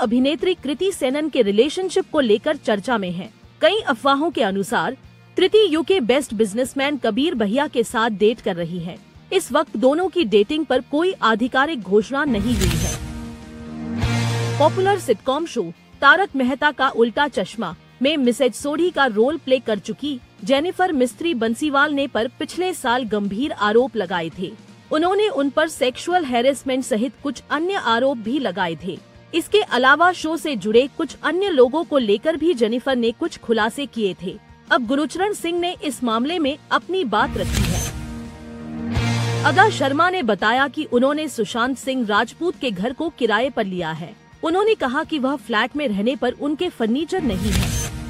अभिनेत्री कृति सेनन के रिलेशनशिप को लेकर चर्चा में है। कई अफवाहों के अनुसार Kriti UK based businessman Kabir भैया के साथ डेट कर रही है। इस वक्त दोनों की डेटिंग पर कोई आधिकारिक घोषणा नहीं हुई है। Popular sitcom show Taarak Mehta Ka Ooltah चश्मा में मिसेज सोढ़ी का रोल प्ले कर चुकी जेनिफर मिस्त्री बंसीवाल ने पर पिछले साल गंभीर आरोप लगाए थे। उन्होंने उन पर सेक्सुअल हैरेसमेंट सहित कुछ अन्य आरोप भी लगाए थे। इसके अलावा शो से जुड़े कुछ अन्य लोगों को लेकर भी जेनिफर ने कुछ खुलासे किए थे। अब गुरचरण सिंह ने इस मामले में अपनी बात रखी है। अदा शर्मा ने बताया कि उन्होंने सुशांत सिंह राजपूत के घर को किराए पर लिया है। उन्होंने कहा कि वह फ्लैट में रहने पर उनके फर्नीचर नहीं है।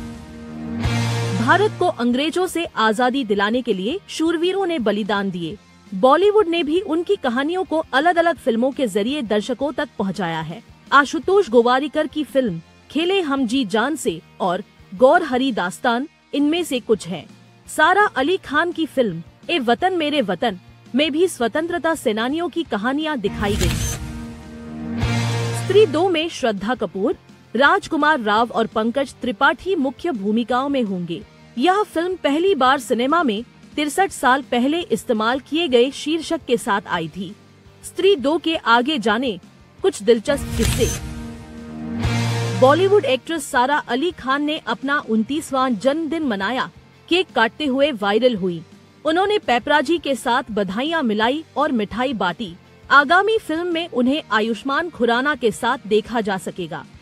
भारत को अंग्रेजों से आजादी दिलाने के लिए शूरवीरों ने बलिदान दिए। बॉलीवुड ने भी उनकी कहानियों को अलग अलग फिल्मों के जरिए दर्शकों तक पहुंचाया है। आशुतोष गोवारिकर की फिल्म खेले हम जी जान से और गौर हरी दास्तान इनमें से कुछ हैं। सारा अली खान की फिल्म ए वतन मेरे वतन में भी स्वतंत्रता सेनानियों की कहानियां दिखाई गई। स्त्री 2 में श्रद्धा कपूर, राजकुमार राव और पंकज त्रिपाठी मुख्य भूमिकाओं में होंगे। यह फिल्म पहली बार सिनेमा में 63 साल पहले इस्तेमाल किए गए शीर्षक के साथ आई थी। स्त्री 2 के आगे जाने कुछ दिलचस्प किस्से। बॉलीवुड एक्ट्रेस सारा अली खान ने अपना 29वां जन्मदिन मनाया। केक काटते हुए वायरल हुई। उन्होंने पेपराजी के साथ बधाइयां मिलाई और मिठाई बांटी। आगामी फिल्म में उन्हें आयुष्मान खुराना के साथ देखा जा सकेगा।